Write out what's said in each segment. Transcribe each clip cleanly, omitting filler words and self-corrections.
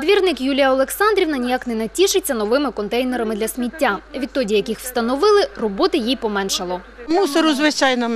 Двірник Юлія Олександрівна ніяк не натішиться новими контейнерами для сміття. Відтоді, як їх встановили, роботи їй поменшало. Мусору, звичайно,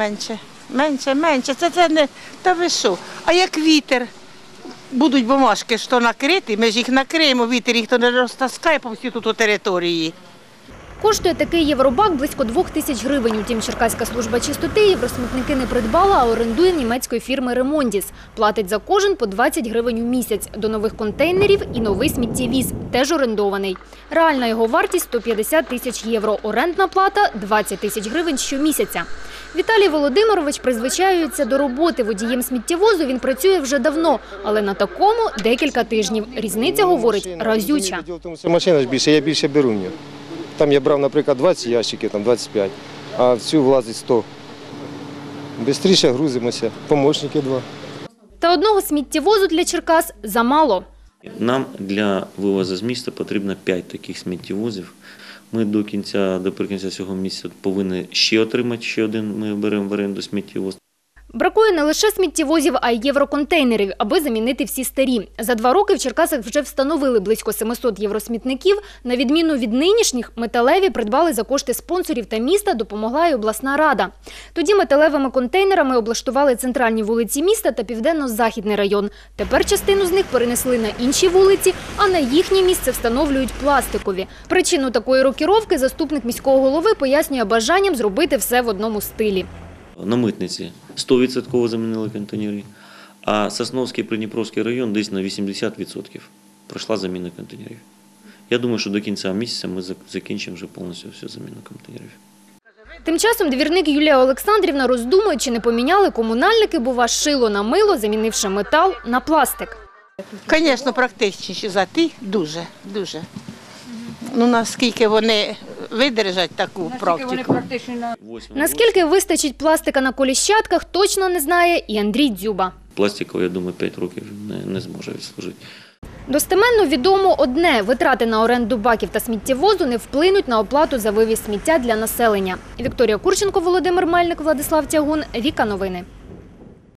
менше. Це не, та ви що? А як вітер, будуть бумажки, що накриті, ми ж їх накриємо, вітер їх то не розтаскає по всій тут території. Коштує такий євробак близько 2000 гривень. Утім, Черкаська служба чистоти євросмітники не придбала, а орендує в німецької фірми «Ремондіс». Платить за кожен по 20 гривень у місяць. До нових контейнерів і новий сміттєвіз, теж орендований. Реальна його вартість – 150 тисяч євро. Орендна плата – 20 тисяч гривень щомісяця. Віталій Володимирович призвичаюється до роботи водієм сміттєвозу. Він працює вже давно, але на такому – декілька тижнів. Різниця, говорить, разюча. Машина ж більше, я більше беру в нього. Там я брав, наприклад, 20 ящиків, там 25, а в цю влазить 100. Бистріше грузимося, помічники 2. Та одного сміттєвозу для Черкас замало. Нам для вивозу з міста потрібно 5 таких сміттєвозів. Ми наприкінці цього місяця повинні ще отримати ще один, ми беремо в оренду сміттєвоз. Бракує не лише сміттєвозів, а й євроконтейнерів, аби замінити всі старі. За 2 роки в Черкасах вже встановили близько 700 євросмітників. На відміну від нинішніх, металеві придбали за кошти спонсорів та міста, допомогла й обласна рада. Тоді металевими контейнерами облаштували центральні вулиці міста та південно-західний район. Тепер частину з них перенесли на інші вулиці, а на їхнє місце встановлюють пластикові. Причину такої рокіровки заступник міського голови пояснює бажанням зробити все в одному стилі. На Митниці 100% замінили контейнери, а Сосновський, Придніпровський район десь на 80% пройшла заміна контейнерів. Я думаю, що до кінця місяця ми закінчимо вже повністю всю заміну контейнерів. Тим часом двірник Юлія Олександрівна роздумує, чи не поміняли комунальники, бува, шило на мило, замінивши метал на пластик. Звісно, практичніші за ті, дуже. Ну, наскільки вони видержать таку практику. Наскільки вистачить пластика на коліщатках, точно не знає і Андрій Дзюба. Пластиковий, я думаю, 5 років не зможе відслужити. Достеменно відомо одне – витрати на оренду баків та сміттєвозу не вплинуть на оплату за вивіз сміття для населення. Вікторія Курченко, Володимир Мельник, Владислав Тягун, Віка Новини.